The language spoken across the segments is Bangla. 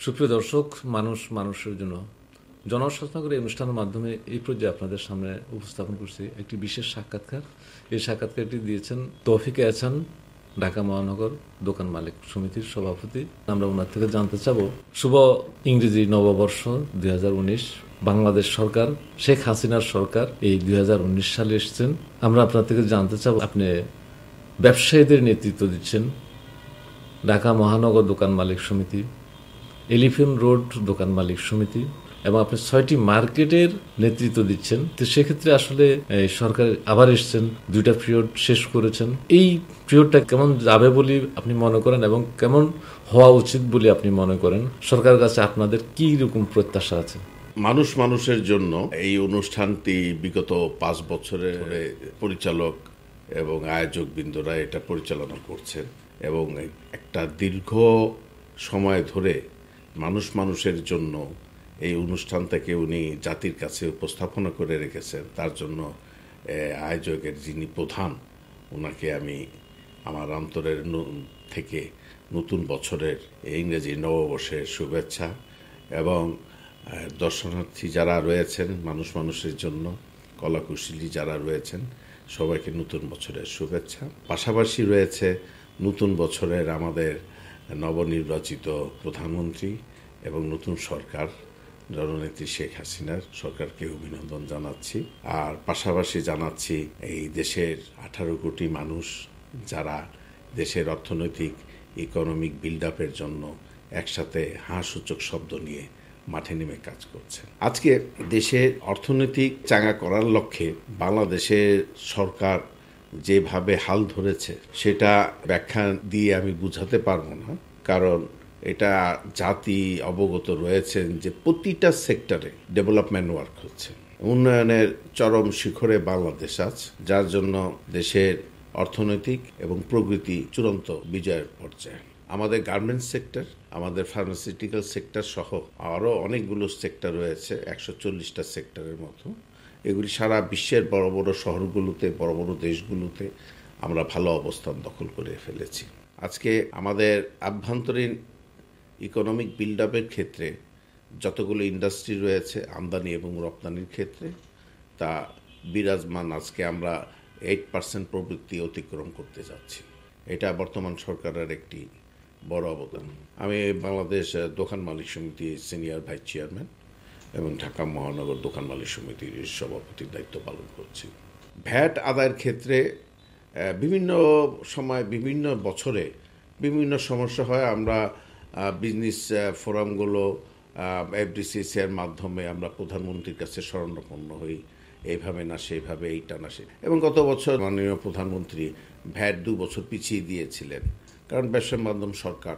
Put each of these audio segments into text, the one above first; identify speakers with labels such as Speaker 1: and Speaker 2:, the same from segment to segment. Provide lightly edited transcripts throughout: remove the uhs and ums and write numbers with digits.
Speaker 1: সুপ্রিয় দর্শক, মানুষ মানুষের জন্য জনসচেতনতা এই অনুষ্ঠানের মাধ্যমে এই পর্যায়ে আপনাদের সামনে উপস্থাপন করছি একটি বিশেষ সাক্ষাৎকার। এই সাক্ষাৎকারটি দিয়েছেন তৌফিক এহসান, ঢাকা মহানগর দোকান মালিক সমিতির সভাপতি। আমরা ওনার থেকে জানতে চাবো, শুভ ইংরেজি নববর্ষ 2019, বাংলাদেশ সরকার, শেখ হাসিনার সরকার এই 2019 সালে এসেছেন। আমরা আপনার থেকে জানতে চাবো, আপনি ব্যবসায়ীদের নেতৃত্ব দিচ্ছেন, ঢাকা মহানগর দোকান মালিক সমিতি, এলিফ্যান্ট রোড দোকান মালিক সমিতি, এবং আপনি 6টি মার্কেটের নেতৃত্ব দিচ্ছেন। তো সেক্ষেত্রে আসলে সরকার আবার এসছেন, 2টা পিরিয়ড শেষ করেছেন। এই পিরিয়ডটা কেমন যাবে বলে আপনি মনে করেন এবং কেমন হওয়া উচিত বলে আপনি মনে করেন? সরকারের কাছে আপনাদের কি রকম প্রত্যাশা আছে?
Speaker 2: মানুষ মানুষের জন্য এই অনুষ্ঠানটি বিগত 5 বছরের পরিচালক এবং আয়োজক বৃন্দরা এটা পরিচালনা করছেন এবং একটা দীর্ঘ সময় ধরে মানুষ মানুষের জন্য এই অনুষ্ঠানটাকে উনি জাতির কাছে উপস্থাপনা করে রেখেছেন। তার জন্য আয়োজকের যিনি প্রধান, ওনাকে আমি আমার অন্তরের থেকে নতুন বছরের ইংরেজি নববর্ষের শুভেচ্ছা এবং দর্শনার্থী যারা রয়েছেন মানুষ মানুষের জন্য, কলাকুশলী যারা রয়েছেন, সবাইকে নতুন বছরের শুভেচ্ছা। পাশাপাশি রয়েছে নতুন বছরের আমাদের নবনির্বাচিত প্রধানমন্ত্রী এবং নতুন সরকার, জননেত্রী শেখ হাসিনার সরকারকে অভিনন্দন জানাচ্ছি। আর পাশাপাশি জানাচ্ছি এই দেশের 18 কোটি মানুষ যারা দেশের অর্থনৈতিক ইকোনমিক বিল্ড আপের জন্য একসাথে হাসূচক শব্দ নিয়ে মাঠে নেমে কাজ করছে। আজকে দেশের অর্থনৈতিক চাঙ্গা করার লক্ষ্যে বাংলাদেশের সরকার যেভাবে হাল ধরেছে সেটা ব্যাখ্যা দিয়ে আমি বুঝাতে পারবো না, কারণ এটা জাতি অবগত রয়েছেন যে প্রতিটা সেক্টরে ডেভেলপমেন্ট ওয়ার্ক হচ্ছে, উন্নয়নের চরম শিখরে বাংলাদেশ আছে, যার জন্য দেশের অর্থনৈতিক এবং প্রগতি চূড়ান্ত বিজয়ের পর্যায়ে। আমাদের গার্মেন্টস সেক্টর, আমাদের ফার্মাসিউটিক্যাল সেক্টর সহ আরও অনেকগুলো সেক্টর রয়েছে, 140টা সেক্টরের মতো। এগুলি সারা বিশ্বের বড় বড় শহরগুলোতে, বড় বড় দেশগুলোতে আমরা ভালো অবস্থান দখল করে ফেলেছি। আজকে আমাদের আভ্যন্তরীণ ইকোনমিক বিল্ড আপের ক্ষেত্রে যতগুলো ইন্ডাস্ট্রি রয়েছে আমদানি এবং রপ্তানির ক্ষেত্রে, তা বিরাজমান। আজকে আমরা 8% প্রবৃদ্ধি অতিক্রম করতে যাচ্ছি। এটা বর্তমান সরকারের একটি বড় অবদান। আমি বাংলাদেশ দোকান মালিক সমিতির সিনিয়র ভাইস চেয়ারম্যান এবং ঢাকা মহানগর দোকান মালিক সমিতির সভাপতির দায়িত্ব পালন করছি। ভ্যাট আদায়ের ক্ষেত্রে বিভিন্ন সময় বিভিন্ন বছরে বিভিন্ন সমস্যা হয়। আমরা বিজনেস ফোরামগুলো এফডিসিসির মাধ্যমে আমরা প্রধানমন্ত্রীর কাছে শরণাপন্ন হই, এইভাবে না সেইভাবে, এইটা না সে। এবং গত বছর মাননীয় প্রধানমন্ত্রী ভ্যাট 2 বছর পিছিয়ে দিয়েছিলেন, কারণ ব্যবসায় মাধ্যম সরকার,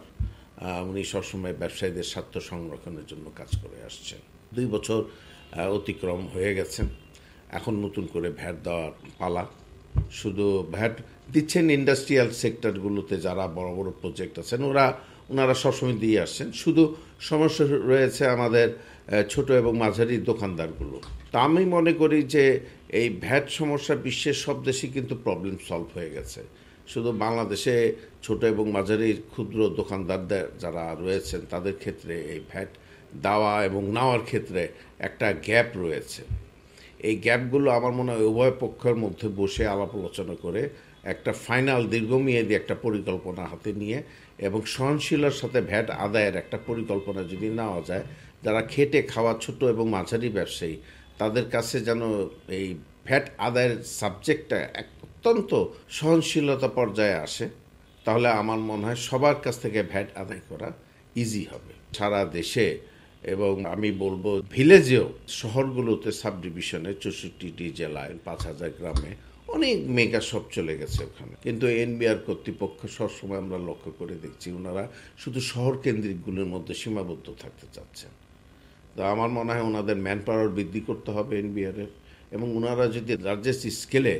Speaker 2: উনি সবসময় ব্যবসায়ীদের স্বার্থ সংরক্ষণের জন্য কাজ করে আসছেন। 2 বছর অতিক্রম হয়ে গেছেন, এখন নতুন করে ভ্যাট দেওয়ার পালা। শুধু ভ্যাট দিচ্ছেন ইন্ডাস্ট্রিয়াল সেক্টরগুলোতে যারা বড় বড় প্রজেক্ট আছেন, ওনারা সবসময় দিয়ে আসছেন। শুধু সমস্যা রয়েছে আমাদের ছোট এবং মাঝারি দোকানদারগুলো। তা আমি মনে করি যে এই ভ্যাট সমস্যা বিশ্বের সব দেশে কিন্তু প্রবলেম সলভ হয়ে গেছে। শুধু বাংলাদেশে ছোট এবং মাঝারি ক্ষুদ্র দোকানদারদের যারা রয়েছেন তাদের ক্ষেত্রে এই ভ্যাট দেওয়া এবং নেওয়ার ক্ষেত্রে একটা গ্যাপ রয়েছে। এই গ্যাপগুলো আমার মনে হয় উভয় পক্ষের মধ্যে বসে আলাপ আলোচনা করে একটা ফাইনাল দীর্ঘমেয়াদী একটা পরিকল্পনা হাতে নিয়ে এবং সহনশীলতার সাথে ভ্যাট আদায়ের একটা পরিকল্পনা যদি নেওয়া যায়, যারা খেটে খাওয়া ছোট এবং মাঝারি ব্যবসায়ী তাদের কাছে যেন এই ভ্যাট আদায়ের সাবজেক্টটা অত্যন্ত সহনশীলতা পর্যায়ে আসে, তাহলে আমার মনে হয় সবার কাছ থেকে ভ্যাট আদায় করা ইজি হবে সারা দেশে। এবং আমি বলবো ভিলেজেও, শহরগুলোতে, সাব ডিভিশনে 64টি জেলায় 5000 গ্রামে অনেক মেগা শপ চলে গেছে ওখানে। কিন্তু এনবিআর কর্তৃপক্ষ সবসময় আমরা লক্ষ্য করে দেখছি ওনারা শুধু শহর কেন্দ্রিকগুলোর মধ্যে সীমাবদ্ধ থাকতে চাচ্ছেন। তো আমার মনে হয় ওনাদের ম্যান পাওয়ার বৃদ্ধি করতে হবে এনবিআরের, এবং ওনারা যদি লার্জেস্ট স্কেলে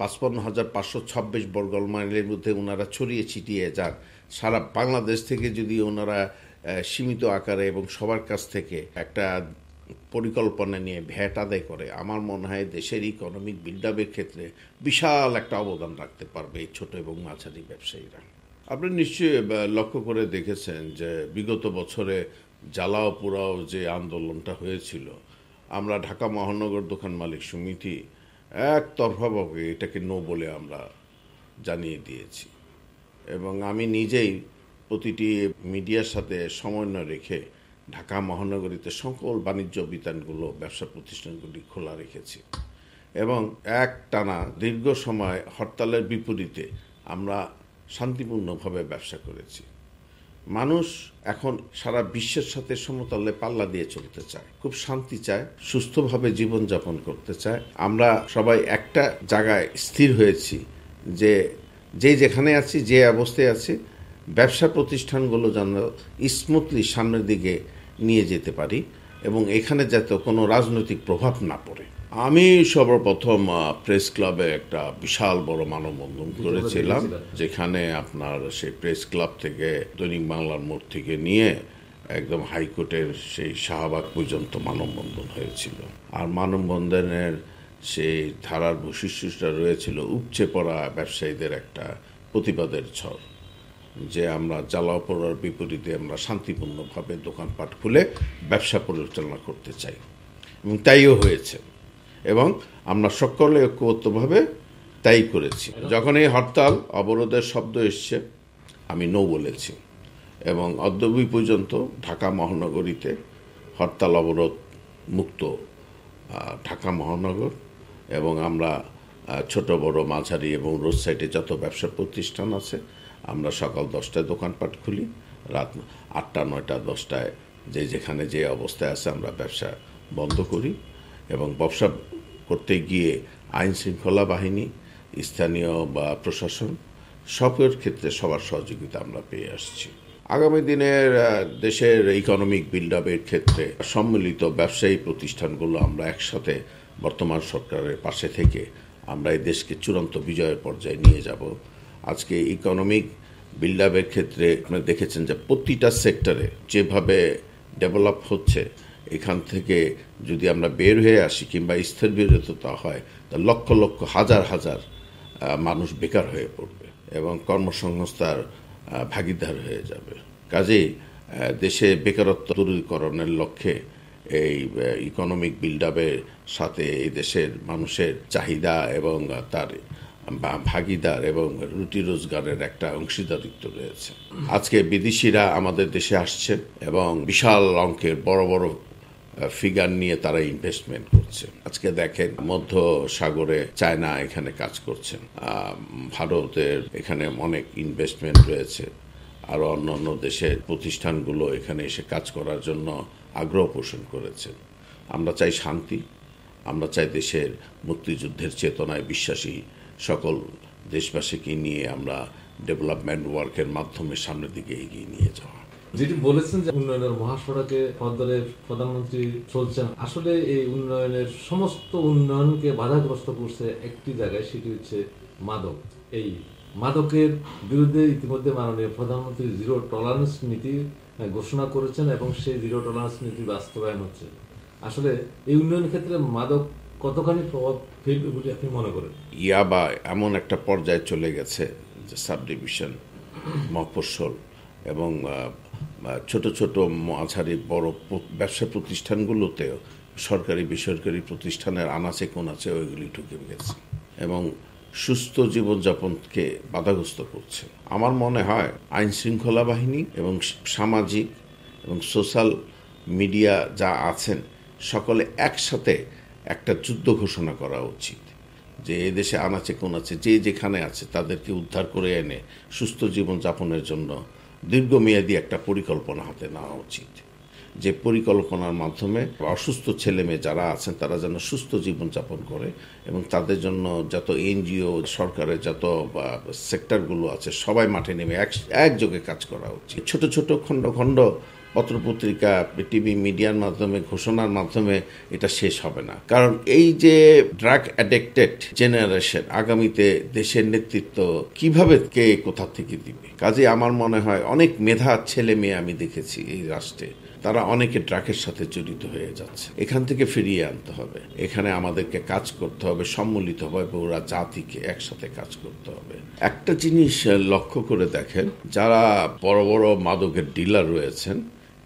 Speaker 2: 55,526 বর্গ মাইলের মধ্যে ওনারা ছড়িয়ে ছিটিয়ে যান, সারা বাংলাদেশ থেকে যদি ওনারা সীমিত আকারে এবং সবার কাছ থেকে একটা পরিকল্পনা নিয়ে ভ্যাট আদায় করে, আমার মনে হয় দেশের ইকোনমিক বিল্ড আপের ক্ষেত্রে বিশাল একটা অবদান রাখতে পারবে এই ছোট এবং মাঝারি ব্যবসায়ীরা। আপনি নিশ্চয়ই লক্ষ্য করে দেখেছেন যে বিগত বছরে জ্বালাও পোড়াও যে আন্দোলনটা হয়েছিল, আমরা ঢাকা মহানগর দোকান মালিক সমিতি একতরফাভাবে এটাকে নো বলে আমরা জানিয়ে দিয়েছি। এবং আমি নিজেই প্রতিটি মিডিয়ার সাথে সমন্বয় রেখে ঢাকা মহানগরীতে সকল বাণিজ্য বিতানগুলো, ব্যবসা প্রতিষ্ঠানগুলি খোলা রেখেছি এবং একটানা দীর্ঘ সময় হরতালের বিপরীতে আমরা শান্তিপূর্ণভাবে ব্যবসা করেছি। মানুষ এখন সারা বিশ্বের সাথে সমতলে পাল্লা দিয়ে চলতে চায়, খুব শান্তি চায়, সুস্থভাবে জীবনযাপন করতে চায়। আমরা সবাই একটা জায়গায় স্থির হয়েছি যে যেখানে আছি, যে অবস্থায় আছি, ব্যবসা প্রতিষ্ঠানগুলো যেন স্মুথলি সামনের দিকে নিয়ে যেতে পারি এবং এখানে যাতে কোনো রাজনৈতিক প্রভাব না পড়ে। আমি সর্বপ্রথম প্রেস ক্লাবে একটা বিশাল বড় মানববন্ধন করেছিলাম, যেখানে আপনার সেই প্রেস ক্লাব থেকে দৈনিক বাংলার মোড় থেকে নিয়ে একদম হাইকোর্টের সেই শাহবাগ পর্যন্ত মানববন্ধন হয়েছিল। আর মানববন্ধনের সেই ধারার বৈশিষ্ট্যটা রয়েছিল উপচে পড়া ব্যবসায়ীদের একটা প্রতিবাদের ঝড়, যে আমরা জ্বালাও পোড়ার বিপরীতে আমরা শান্তিপূর্ণভাবে দোকানপাট খুলে ব্যবসা পরিচালনা করতে চাই এবং তাইও হয়েছে এবং আমরা সকলে ঐক্যবদ্ধভাবে তাই করেছি। যখন এই হরতাল অবরোধের শব্দ এসছে, আমি নো বলেছি এবং অদ্যাবধি পর্যন্ত ঢাকা মহানগরীতে হরতাল অবরোধ মুক্ত ঢাকা মহানগর এবং আমরা ছোট বড় মাঝারি এবং রোড সাইডে যত ব্যবসা প্রতিষ্ঠান আছে আমরা সকাল 10টায় দোকানপাট খুলি, রাত 8টা 9টা 10টায় যেখানে যে অবস্থায় আছে আমরা ব্যবসা বন্ধ করি এবং ব্যবসা করতে গিয়ে আইন শৃঙ্খলা বাহিনী, স্থানীয় বা প্রশাসন সবের ক্ষেত্রে সবার সহযোগিতা আমরা পেয়ে আসছি। আগামী দিনের দেশের ইকোনমিক বিল্ড আপের ক্ষেত্রে সম্মিলিত ব্যবসায়ী প্রতিষ্ঠানগুলো আমরা একসাথে বর্তমান সরকারের পাশে থেকে আমরা এই দেশকে চূড়ান্ত বিজয়ের পর্যায়ে নিয়ে যাব। আজকে ইকোনমিক বিল্ড আপের ক্ষেত্রে আপনারা দেখেছেন যে প্রতিটা সেক্টরে যেভাবে ডেভেলপ হচ্ছে, এখান থেকে যদি আমরা বের হয়ে আসি কিংবা স্থিরবিরতা হয়, তা লক্ষ লক্ষ হাজার হাজার মানুষ বেকার হয়ে পড়বে এবং কর্মসংস্থার ভাগিদার হয়ে যাবে। কাজেই দেশে বেকারত্ব দূরীকরণের লক্ষ্যে এই ইকোনমিক বিল্ড আপের সাথে এই দেশের মানুষের চাহিদা এবং তার ভাগিদার এবং রুটি রোজগারের একটা অংশীদারিত্ব রয়েছে। আজকে বিদেশিরা আমাদের দেশে আসছে এবং বিশাল অঙ্কের বড় বড় ফিগার নিয়ে তারা ইনভেস্টমেন্ট করছে। আজকে দেখেন মধ্য সাগরে চায়না এখানে কাজ করছেন, ভারতের এখানে অনেক ইনভেস্টমেন্ট রয়েছে, আরও অন্যান্য দেশের প্রতিষ্ঠানগুলো এখানে এসে কাজ করার জন্য আগ্রহ পোষণ করেছেন। আমরা চাই শান্তি, আমরা চাই দেশের মুক্তিযুদ্ধের চেতনায় বিশ্বাসী সকল দেশবাসীকে নিয়ে আমরা ডেভেলপমেন্ট ওয়ার্কের মাধ্যমে সামনের দিকে এগিয়ে নিয়ে যাওয়া।
Speaker 1: যেটি বলেছেন যে উন্নয়নের মহাসড়কে পদ্মরের প্রধানমন্ত্রী চলছেন, আসলে এই উন্নয়নের সমস্ত উন্নয়নকে বাধাগ্রস্ত করছে একটি জায়গায়, সেটি হচ্ছে মাদক। এই মাদকের বিরুদ্ধে ইতিমধ্যে মাননীয় প্রধানমন্ত্রী জিরো টলারেন্স নীতি ঘোষণা করেছেন এবং সেই জিরো টলারেন্স নীতি বাস্তবায়ন হচ্ছে। আসলে এই উন্নয়নের ক্ষেত্রে মাদক কতখানি প্রভাব ফেলবে বলে আপনি মনে করেন?
Speaker 2: ইয়াবা এমন একটা পর্যায়ে চলে গেছে যে সাব ডিভিশন, মফস্বল এবং ছোট ছোট মাঝারি বড় ব্যবসা প্রতিষ্ঠানগুলোতেও সরকারি বেসরকারি প্রতিষ্ঠানের আনাচে কোনাচে ওইগুলি ঢুকে গেছে এবং সুস্থ জীবনযাপনকে বাধাগ্রস্ত করছে। আমার মনে হয় আইন শৃঙ্খলা বাহিনী এবং সামাজিক এবং সোশ্যাল মিডিয়া যা আছেন সকলে একসাথে একটা যুদ্ধ ঘোষণা করা উচিত, যে এই দেশে আনাচে কোনাচে যে যেখানে আছে তাদেরকে উদ্ধার করে এনে সুস্থ জীবনযাপনের জন্য দীর্ঘমেয়াদী একটা পরিকল্পনা হাতে নেওয়া উচিত, যে পরিকল্পনার মাধ্যমে অসুস্থ ছেলে মেয়ে যারা আছেন তারা যেন সুস্থ জীবনযাপন করে এবং তাদের জন্য যত এনজিও, সরকারের যত সেক্টরগুলো আছে সবাই মাঠে নেমে একযোগে কাজ করা উচিত। ছোট ছোট খণ্ড খণ্ড পত্রপত্রিকা, টিভি, মিডিয়ার মাধ্যমে ঘোষণার মাধ্যমে এটা শেষ হবে না, কারণ এই যে ড্রাগ অ্যাডিক্টেড জেনারেশন আগামীতে দেশের নেতৃত্ব কিভাবে কে কোথা থেকে দিবে। কাজে আমার মনে হয় অনেক মেধা ছেলে মেয়ে আমি দেখেছি এই রাষ্ট্রে, তারা অনেকে ড্রাগের সাথে জড়িত হয়ে যাচ্ছে। এখান থেকে ফিরিয়ে আনতে হবে, এখানে আমাদেরকে কাজ করতে হবে, সম্মিলিতভাবে পুরো জাতিকে একসাথে কাজ করতে হবে। একটা জিনিস লক্ষ্য করে দেখেন, যারা বড় বড় মাদকের ডিলার রয়েছেন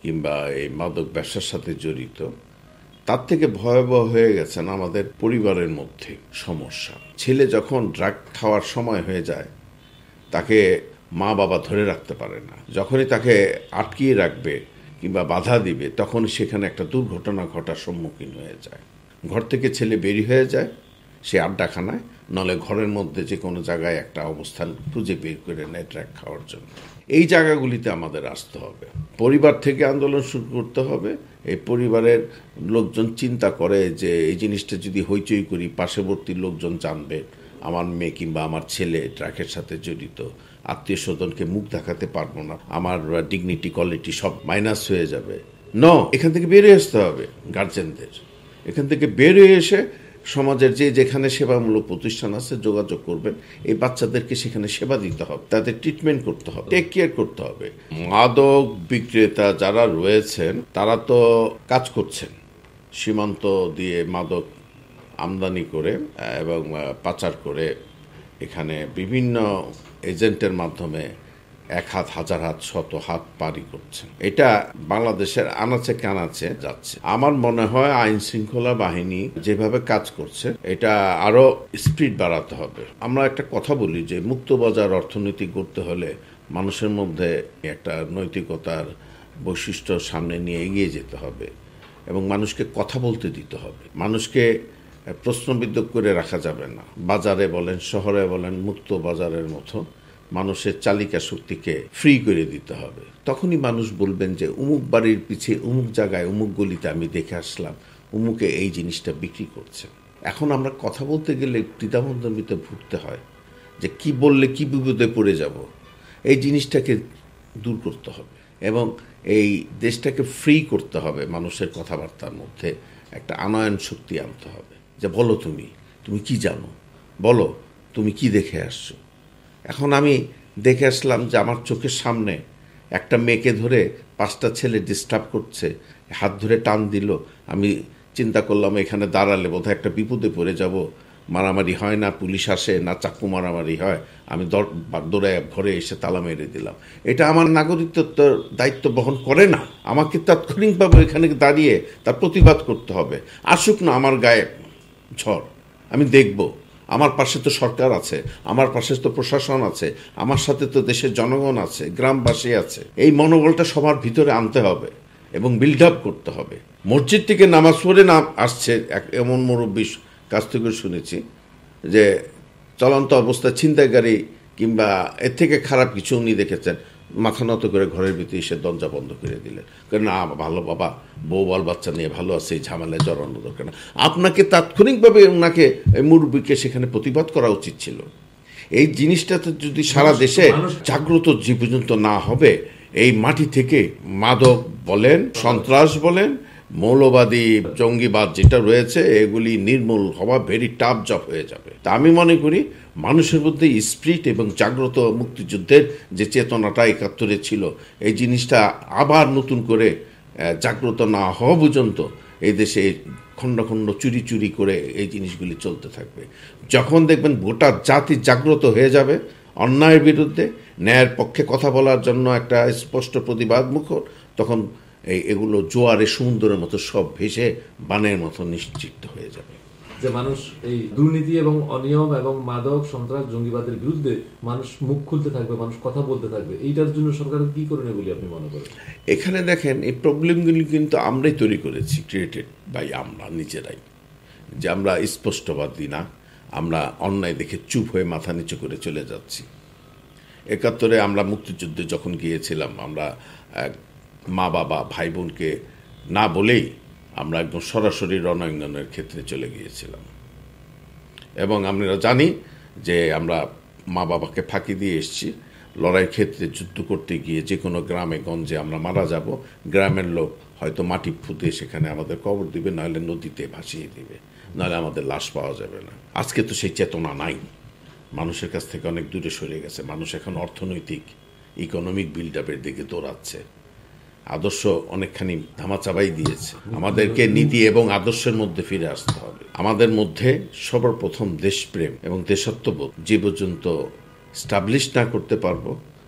Speaker 2: কিংবা এই মাদক ব্যবসার সাথে জড়িত, তার থেকে ভয়াবহ হয়ে গেছেন আমাদের পরিবারের মধ্যে সমস্যা। ছেলে যখন ড্রাগ খাওয়ার সময় হয়ে যায়, তাকে মা বাবা ধরে রাখতে পারে না। যখনই তাকে আটকিয়ে রাখবে কিংবা বাধা দিবে, তখন সেখানে একটা দুর্ঘটনা ঘটার সম্মুখীন হয়ে যায়। ঘর থেকে ছেলে বেরিয়ে হয়ে যায় সে আড্ডাখানায়, নলে ঘরের মধ্যে যে কোনো জায়গায় একটা অবস্থান খুঁজে বের করে নেয় ড্রাগ খাওয়ার জন্য। এই জায়গাগুলিতে আমাদের আসতে হবে, পরিবার থেকে আন্দোলন শুরু করতে হবে। এই পরিবারের লোকজন চিন্তা করে যে এই জিনিসটা যদি হইচই করি, পার্শ্ববর্তী লোকজন জানবে আমার মেয়ে কিংবা আমার ছেলে ড্রাগের সাথে জড়িত, আত্মীয় স্বজনকে মুখ দেখাতে পারবো না, আমার ডিগনিটি কোয়ালিটি সব মাইনাস হয়ে যাবে। এখান থেকে বেরিয়ে আসতে হবে গার্জেনদের। এখান থেকে বেরিয়ে এসে সমাজের যেখানে সেবামূলক প্রতিষ্ঠান আছে যোগাযোগ করবেন, এই বাচ্চাদেরকে সেখানে সেবা দিতে হবে, তাদের ট্রিটমেন্ট করতে হবে, টেক কেয়ার করতে হবে। মাদক বিক্রেতা যারা রয়েছেন তারা তো কাজ করছেন, সীমান্ত দিয়ে মাদক আমদানি করে এবং পাচার করে এখানে বিভিন্ন এজেন্টের মাধ্যমে এক হাত, হাজার হাত, শত হাত পারি করছেন। এটা বাংলাদেশের আনাচে কানাচে যাচ্ছে। আমার মনে হয় আইন শৃঙ্খলা বাহিনী যেভাবে কাজ করছে, এটা আরো স্পিড বাড়াতে হবে। আমরা একটা কথা বলি যে মুক্ত বাজার অর্থনীতি করতে হলে মানুষের মধ্যে একটা নৈতিকতার বৈশিষ্ট্য সামনে নিয়ে এগিয়ে যেতে হবে এবং মানুষকে কথা বলতে দিতে হবে। মানুষকে প্রশ্নবিদ্ধ করে রাখা যাবে না। বাজারে বলেন, শহরে বলেন, মুক্ত বাজারের মতো মানুষের চালিকা শক্তিকে ফ্রি করে দিতে হবে। তখনই মানুষ বলবেন যে উমুক বাড়ির পিছিয়ে উমুক জায়গায় উমুক গলিতে আমি দেখে আসলাম উমুকে এই জিনিসটা বিক্রি করছে। এখন আমরা কথা বলতে গেলে দ্বিধাদ্বন্দ্বের ভিতরে ভুগতে হয় যে কি বললে কি বিপদে পড়ে যাব। এই জিনিসটাকে দূর করতে হবে এবং এই দেশটাকে ফ্রি করতে হবে। মানুষের কথাবার্তার মধ্যে একটা আনয়ন শক্তি আনতে হবে যে বলো তুমি কি জানো, বলো তুমি কি দেখে আসছো। এখন আমি দেখে আসলাম যে আমার চোখের সামনে একটা মেয়েকে ধরে 5টা ছেলে ডিস্টার্ব করছে, হাত ধরে টান দিল। আমি চিন্তা করলাম এখানে দাঁড়ালে বোধহয় একটা বিপদে পড়ে যাব, মারামারি হয় না, পুলিশ আসে না, চাকু মারামারি হয়। আমি দৌড়ায় ঘরে এসে তালা মেরে দিলাম। এটা আমার নাগরিকত্বের দায়িত্ব বহন করে না। আমাকে তাৎক্ষণিকভাবে এখানে দাঁড়িয়ে তার প্রতিবাদ করতে হবে। আসুক না আমার গায়ে ঝড়, আমি দেখব। আমার পাশে তো সরকার আছে, আমার পাশে তো প্রশাসন আছে, আমার সাথে তো দেশের জনগণ আছে, গ্রামবাসী আছে। এই মনোবলটা সবার ভিতরে আনতে হবে এবং বিল্ড আপ করতে হবে। মসজিদ থেকে নামাজ পড়ে আসছে এমন মুরব্বীর কাছ থেকে শুনেছি যে চলন্ত অবস্থায় ছিনতাইকারী কিংবা এর থেকে খারাপ কিছু উনি দেখেছেন, মাথা নত করে ঘরের ভিতরে এসে দরজা বন্ধ করে দিলেন। কারণ না, ভালো বাবা, বউ বাল বাচ্চা নিয়ে ভালো আছে, এই ঝামেলায় জড়ানো দরকার না। আপনাকে তাৎক্ষণিকভাবে ওনাকে মুরব্বীকে সেখানে প্রতিবাদ করা উচিত ছিল। এই জিনিসটাতে যদি সারা দেশে জাগ্রত যে পর্যন্ত না হবে, এই মাটি থেকে মাদক বলেন, সন্ত্রাস বলেন, মৌলবাদী জঙ্গিবাদ যেটা রয়েছে, এগুলি নির্মূল হওয়া ভেরি টাফ জব হয়ে যাবে। তা আমি মনে করি মানুষের মধ্যে স্পিরিট এবং জাগ্রত মুক্তিযুদ্ধের যে চেতনাটা 71-এ ছিল, এই জিনিসটা আবার নতুন করে জাগ্রত না হওয়া পর্যন্ত এই দেশে খণ্ড খণ্ড চুরি চুরি করে এই জিনিসগুলি চলতে থাকবে। যখন দেখবেন গোটা জাতি জাগ্রত হয়ে যাবে অন্যায়ের বিরুদ্ধে, ন্যায়ের পক্ষে কথা বলার জন্য একটা স্পষ্ট প্রতিবাদ মুখর, তখন এগুলো জোয়ারে সমুদ্রের মতো সব ভেসে বানের মতো নিশ্চিত হয়ে যাবে।
Speaker 1: যে মানুষ এই দুর্নীতি এবং অনিয়ম এবং মাদক সন্ত্রাস জঙ্গিবাদের বিরুদ্ধে মানুষ মুখ খুলতে থাকবে, মানুষ কথা বলতে থাকবে। এইটার জন্য সরকার কি করণীয় বলে আপনি মনে করেন?
Speaker 2: এখানে দেখেন, এই প্রবলেমগুলি কিন্তু আমরাই তৈরি করেছি, ক্রিয়েটেড বাই আমরা নিজেরাই। যে আমরা স্পষ্টবাদী না, আমরা অন্যায় দেখে চুপ হয়ে মাথা নিচু করে চলে যাচ্ছি। 71-এ আমরা মুক্তিযুদ্ধে যখন গিয়েছিলাম, আমরা মা বাবা ভাই বোনকে না বলেই আমরা একদম সরাসরি রণাঙ্গনের ক্ষেত্রে চলে গিয়েছিলাম এবং আমরা জানি যে আমরা মা বাবাকে ফাঁকি দিয়ে এসেছি। লড়াই ক্ষেত্রে যুদ্ধ করতে গিয়ে যে কোনো গ্রামে গঞ্জে আমরা মারা যাব, গ্রামের লোক হয়তো মাটি ফুঁতে সেখানে আমাদের কবর দিবে, নাহলে নদীতে ভাসিয়ে দিবে, নাহলে আমাদের লাশ পাওয়া যাবে না। আজকে তো সেই চেতনা নাই, মানুষের কাছ থেকে অনেক দূরে সরে গেছে। মানুষ এখন অর্থনৈতিক ইকোনমিক বিল্ড আপের দিকে দৌড়াচ্ছে। আদর্শ অনেকখানি ধামাচাপাই দিয়েছে। আমাদেরকে নীতি এবং আদর্শের মধ্যে ফিরে আসতে হবে। আমাদের মধ্যে সর্বপ্রথম দেশপ্রেম এবং দেশাত্মবোধ যে পর্যন্ত স্টাবলিশ না করতে পারবো,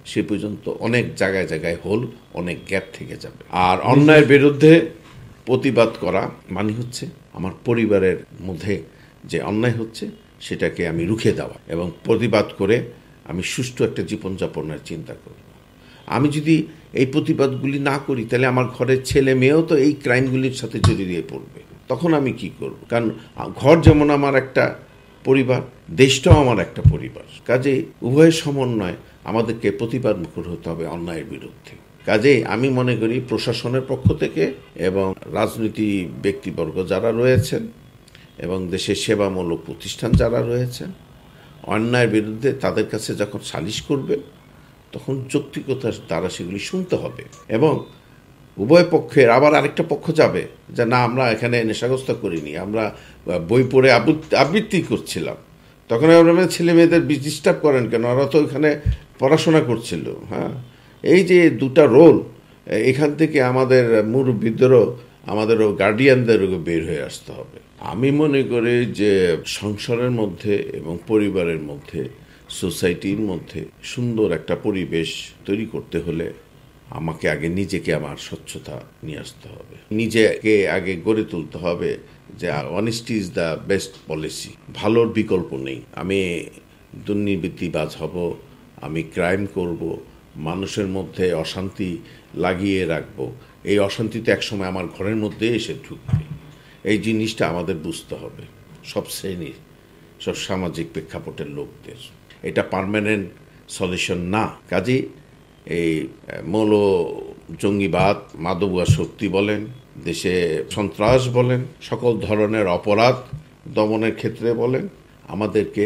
Speaker 2: সে পর্যন্ত অনেক জায়গায় জায়গায় হোল, অনেক গ্যাপ থেকে যাবে। আর অন্যায়ের বিরুদ্ধে প্রতিবাদ করা মানে হচ্ছে আমার পরিবারের মধ্যে যে অন্যায় হচ্ছে সেটাকে আমি রুখে দেওয়া এবং প্রতিবাদ করে আমি সুষ্ঠু একটা জীবনযাপনের চিন্তা করব। আমি যদি এই প্রতিবাদগুলি না করি তাহলে আমার ঘরের ছেলে মেয়েও তো এই ক্রাইমগুলির সাথে জড়িয়ে পড়বে। তখন আমি কি করব? কারণ ঘর যেমন আমার একটা পরিবার, দেশটাও আমার একটা পরিবার। কাজেই উভয়ের সমন্বয় আমাদেরকে প্রতিবাদ মুখর হতে হবে অন্যায়ের বিরুদ্ধে। কাজেই আমি মনে করি প্রশাসনের পক্ষ থেকে এবং রাজনীতি ব্যক্তিবর্গ যারা রয়েছেন এবং দেশের সেবামূলক প্রতিষ্ঠান যারা রয়েছেন, অন্যায়ের বিরুদ্ধে তাদের কাছে যখন সালিশ করবেন তখন যৌক্তিকতার দ্বারা সেগুলি শুনতে হবে এবং উভয় পক্ষের আবার আরেকটা পক্ষ যাবে যে না, আমরা এখানে নেশাগ্রস্ত করিনি, আমরা বই পড়ে আবৃত্তি করছিলাম। তখন আপনারা ছেলে মেয়েদের ডিস্টার্ব করেন কেন? ওরা তো এখানে পড়াশোনা করছিল। হ্যাঁ, এই যে দুটা রোল, এখান থেকে আমাদের মুরব্বীদেরও আমাদেরও গার্ডিয়ানদেরও বের হয়ে আসতে হবে। আমি মনে করি যে সংসারের মধ্যে এবং পরিবারের মধ্যে, সোসাইটির মধ্যে সুন্দর একটা পরিবেশ তৈরি করতে হলে আমাকে আগে নিজেকে আমার স্বচ্ছতা নিয়ে আসতে হবে, নিজেকে আগে গড়ে তুলতে হবে যে honesty is the best policy. ভালোর বিকল্প নেই। আমি দুর্নীতিবাজ হব, আমি ক্রাইম করব, মানুষের মধ্যে অশান্তি লাগিয়ে রাখব, এই অশান্তি তো একসময় আমার ঘরের মধ্যে এসে ঢুকবে। এই জিনিসটা আমাদের বুঝতে হবে সব শ্রেণীর, সব সামাজিক প্রেক্ষাপটের লোকদের। এটা পার্মানেন্ট সলিউশন না। কাজেই এই মৌল জঙ্গিবাদ, মাদকুয়া শক্তি বলেন, দেশে সন্ত্রাস বলেন, সকল ধরনের অপরাধ দমনের ক্ষেত্রে বলেন, আমাদেরকে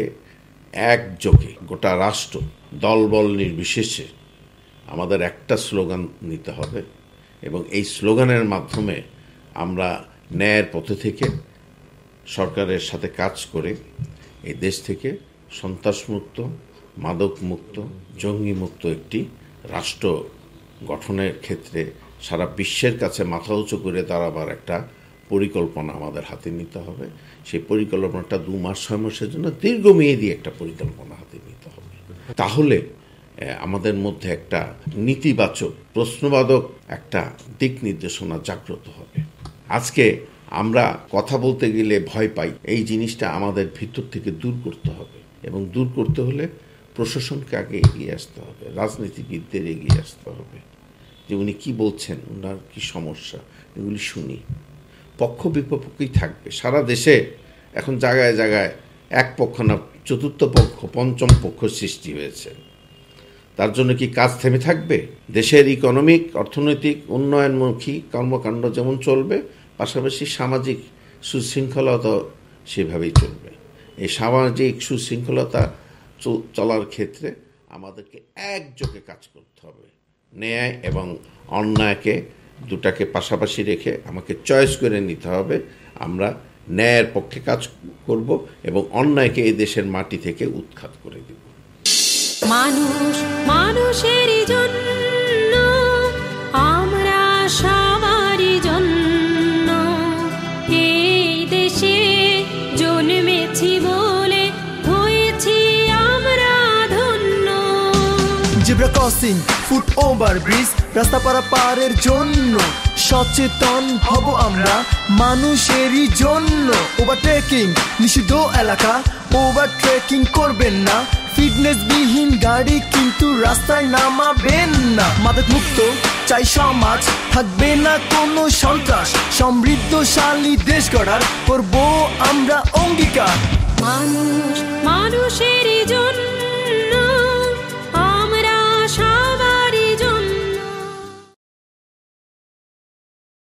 Speaker 2: একযোগে গোটা রাষ্ট্র দলবল নির্বিশেষে আমাদের একটা স্লোগান নিতে হবে এবং এই স্লোগানের মাধ্যমে আমরা ন্যায়ের পথে থেকে সরকারের সাথে কাজ করে এই দেশ থেকে সন্ত্রাসমুক্ত, মাদকমুক্ত, জঙ্গিমুক্ত একটি রাষ্ট্র গঠনের ক্ষেত্রে সারা বিশ্বের কাছে মাথা উঁচু করে দাঁড়াবার একটা পরিকল্পনা আমাদের হাতে নিতে হবে। সেই পরিকল্পনাটা 2 মাস 6 মাসের জন্য দীর্ঘমেয়াদী একটা পরিকল্পনা হাতে নিতে হবে। তাহলে আমাদের মধ্যে একটা নীতিবাচক, প্রশ্নবাদক একটা দিক নির্দেশনা জাগ্রত হবে। আজকে আমরা কথা বলতে গেলে ভয় পাই, এই জিনিসটা আমাদের ভিতর থেকে দূর করতে হবে এবং দূর করতে হলে প্রশাসনকে আগে এগিয়ে আসতে হবে, রাজনীতিবিদদের এগিয়ে আসতে হবে যে উনি কী বলছেন, ওনার কী সমস্যা, এগুলি শুনি। পক্ষ বিপক্ষই থাকবে। সারা দেশে এখন জায়গায় জায়গায় এক পক্ষ না, চতুর্থ পক্ষ, পঞ্চম পক্ষ সৃষ্টি হয়েছে। তার জন্য কি কাজ থেমে থাকবে? দেশের ইকোনমিক, অর্থনৈতিক উন্নয়নমুখী কর্মকাণ্ড যেমন চলবে, পাশাপাশি সামাজিক সুশৃঙ্খলতা সেভাবেই চলবে। এই সামাজিক সুশৃঙ্খলতা চলার ক্ষেত্রে আমাদেরকে একযোগে কাজ করতে হবে। ন্যায় এবং অন্যায়কে দুটাকে পাশাপাশি রেখে আমাকে চয়েস করে নিতে হবে। আমরা ন্যায়ের পক্ষে কাজ করব এবং অন্যায়কে এই দেশের মাটি থেকে উৎখাত করে দেব।
Speaker 3: মানুষ মানুষেরই জন্য, আমরা সবারই জন্য এই দেশে জন্মেছি বলে হয়েছি আমরা ধন্য।
Speaker 4: Zebra crossing, foot over bridge, রাস্তা পারাপারের জন্য সচেতন হব আমরা মানুষেরই জন্য। ওভারটেকিং নিষিদ্ধ এলাকা, ওভারটেকিং করবেন না। ফিটনেস বিহীন গাড়ি কিন্তু রাস্তায় নামাবেন না। মাদক মুক্ত চাই সমাজ, থাকবে না কোনো সন্ত্রাস। সমৃদ্ধশালী দেশ গড়ার করব আমরা অঙ্গীকার।
Speaker 3: মানুষ মানুষেরই জন্য,